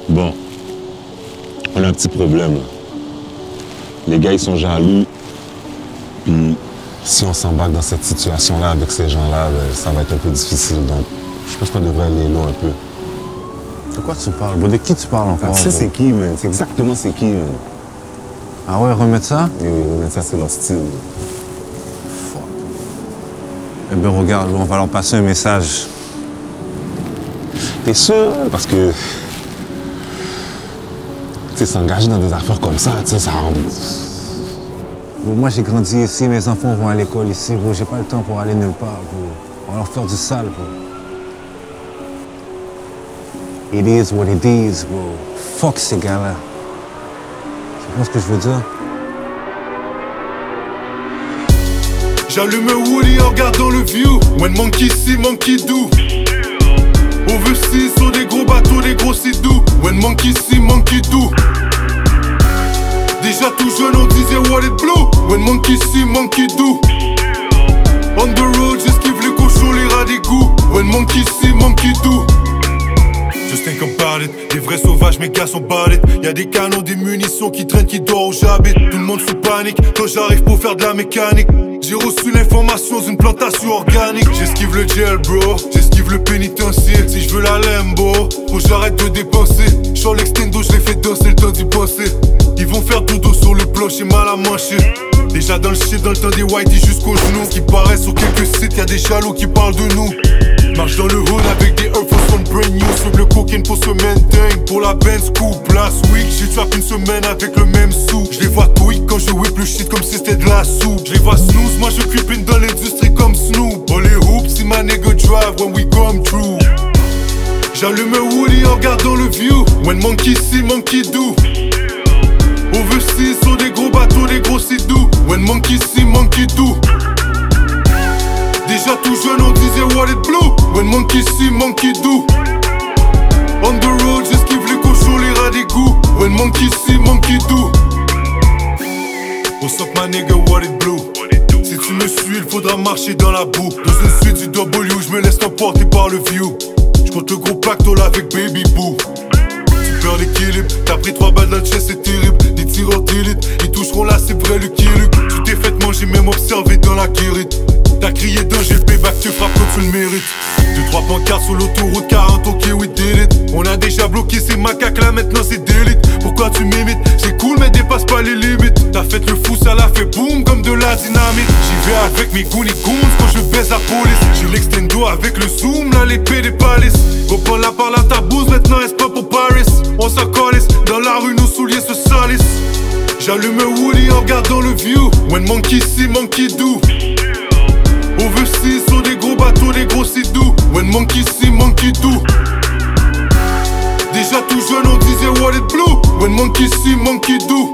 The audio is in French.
Bon, on a un petit problème là. Les gars ils sont jaloux. Puis si on s'embarque dans cette situation-là avec ces gens-là, ben, ça va être un peu difficile. Donc je pense qu'on devrait aller loin un peu. De quoi tu parles? De qui tu parles encore? Tu sais c'est qui, man? C'est exactement c'est qui, man. Ah ouais, remettre ça? Oui, remettre ça c'est leur style. Fuck. Eh bien regarde, on va leur passer un message. T'es sûr? Parce que... Tu sais, s'engager dans des affaires comme ça, tu sais, ça rend... Bon, moi j'ai grandi ici, mes enfants vont à l'école ici, bro. J'ai pas le temps pour aller nulle part, bro. On va leur faire du sale, bro. It is what it is, bro. Fuck ces gars-là. Tu comprends ce que je veux dire? J'allume un Woody en regardant le view. When monkey see, monkey do. Overseas sur des gros bateaux, des gros sidous. When monkey see, monkey do. Déjà tout jeune on disait what it blue. When monkey see, monkey do. On the road j'esquive les cochons, les rats d'égout. When monkey see, monkey do. Just think about it, des vrais sauvages, mes gars sont ballés. Y'a des canons, des munitions qui traînent, qui dorment où j'habite. Tout le monde sous panique, quand j'arrive pour faire de la mécanique. J'ai reçu l'information d'une plantation organique. J'esquive le jail bro, j'esquive le pénitencier. Si je veux la Lambo, faut que j'arrête de dépenser. J'sors l'extendo, je les fais danser, le temps d'y penser. Ils vont faire dodo sur le plan, j'ai mal à mancher. Déjà dans le shit, dans le temps des whiteys jusqu'aux genoux. Ce qui paraît sur quelques sites, y'a des jaloux qui parlent de nous. Marche dans le hood avec des Air Force One brand new. Sur le cocaine pour se maintain. Pour la Benz coupe last week. J'ai trap une semaine avec le même sou. Je les vois tweak quand je whip le shit comme si c'était de la soupe. Je les vois snooze, moi je creepin dans l'industrie comme Snoop. On les hoops si ma nigga drive when we come through. J'allume un Woody en regardant le view. When monkey see, monkey do. Overseas sur des gros bateaux, des gros sidous. When monkey see, monkey do. Déjà tout jeune on disait what it blue. When monkey see, monkey do. On the road j'esquive les cochons, les rats d'égout. When monkey see, monkey do. What's up my nigga, what it blue. Si tu me suis il faudra marcher dans la boue. Dans une suite du W je me laisse emporter par le view. J'compte le gros pactole avec Baby Boo. Tu perds l'équilibre, t'as pris 3 balles dans le chest, c'est terrible. Des tireurs d'élite, ils toucheront là c'est vrai le Luke. Tu t'es fait manger même observé dans la guérite. T'as crié danger, le payback te frappe quand tu le mérites. 2-3 pancartes sur l'autoroute 40, ok we did it. On a déjà bloqué ces macaques là, maintenant c'est d'élite. Pourquoi tu m'imites? C'est cool mais dépasse pas les limites. T'as fait le fou, ça l'a fait boum comme de la dynamite. J'y vais avec mes goonies goons quand je baise la police. J'ai l'extendo avec le zoom, là l'épée des palaces. Reprends la par la tabouse, maintenant est-ce pas pour Paris. On s'accolisse, dans la rue nos souliers se salissent. J'allume un Woody en regardant le view. When monkey see, monkey do. Overseas sur des gros bateaux, des gros sidous. When monkey see, monkey do. Déjà tout jeune on disait what it blue. When monkey see, monkey do.